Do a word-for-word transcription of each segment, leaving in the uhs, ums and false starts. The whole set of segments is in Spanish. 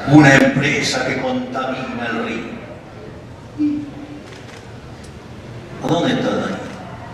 Una empresa que contamina el río. ¿A dónde está el daño?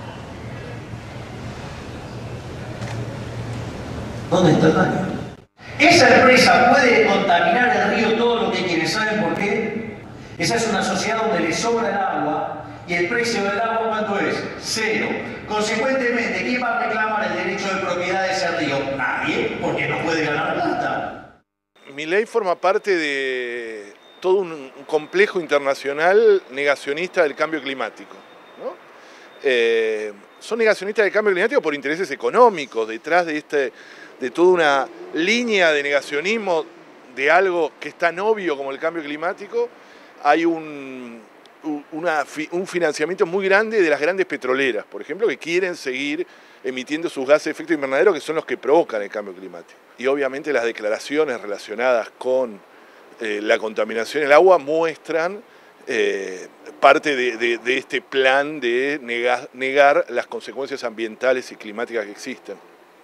¿Dónde está el daño? Esa empresa puede contaminar el río todo lo que quiere. ¿Saben por qué? Esa es una sociedad donde le sobra el agua y el precio del agua, ¿cuánto es? Cero. Consecuentemente, ¿quién va a reclamar el derecho de propiedad de ese río? Nadie, porque no puede ganar plata. Milei forma parte de todo un complejo internacional negacionista del cambio climático, ¿no? Eh, son negacionistas del cambio climático por intereses económicos, detrás de, este, de toda una línea de negacionismo de algo que es tan obvio como el cambio climático. Hay un, una, un financiamiento muy grande de las grandes petroleras, por ejemplo, que quieren seguir emitiendo sus gases de efecto invernadero, que son los que provocan el cambio climático. Y obviamente las declaraciones relacionadas con eh, la contaminación del agua muestran eh, parte de, de, de este plan de negar, negar las consecuencias ambientales y climáticas que existen.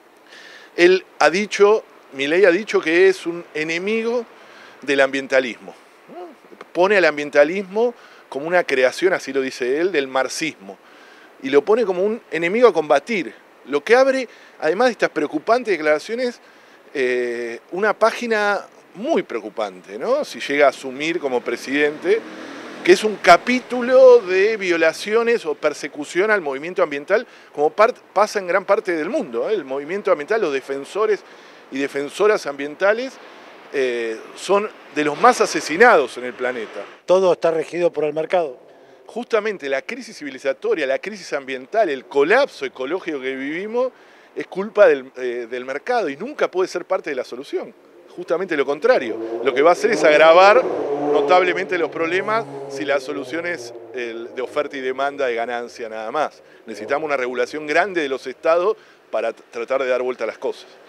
Él ha dicho, Milei ha dicho que es un enemigo del ambientalismo, ¿no? Pone al ambientalismo como una creación, así lo dice él, del marxismo, y lo pone como un enemigo a combatir, lo que abre, además de estas preocupantes declaraciones, eh, una página muy preocupante, ¿no? Si llega a asumir como presidente, que es un capítulo de violaciones o persecución al movimiento ambiental, como pasa en gran parte del mundo, ¿eh? El movimiento ambiental, los defensores y defensoras ambientales eh, son de los más asesinados en el planeta. Todo está regido por el mercado. Justamente la crisis civilizatoria, la crisis ambiental, el colapso ecológico que vivimos es culpa del, eh, del mercado y nunca puede ser parte de la solución. Justamente lo contrario. Lo que va a hacer es agravar notablemente los problemas si la solución es el de oferta y demanda de ganancia nada más. Necesitamos una regulación grande de los estados para tratar de dar vuelta a las cosas.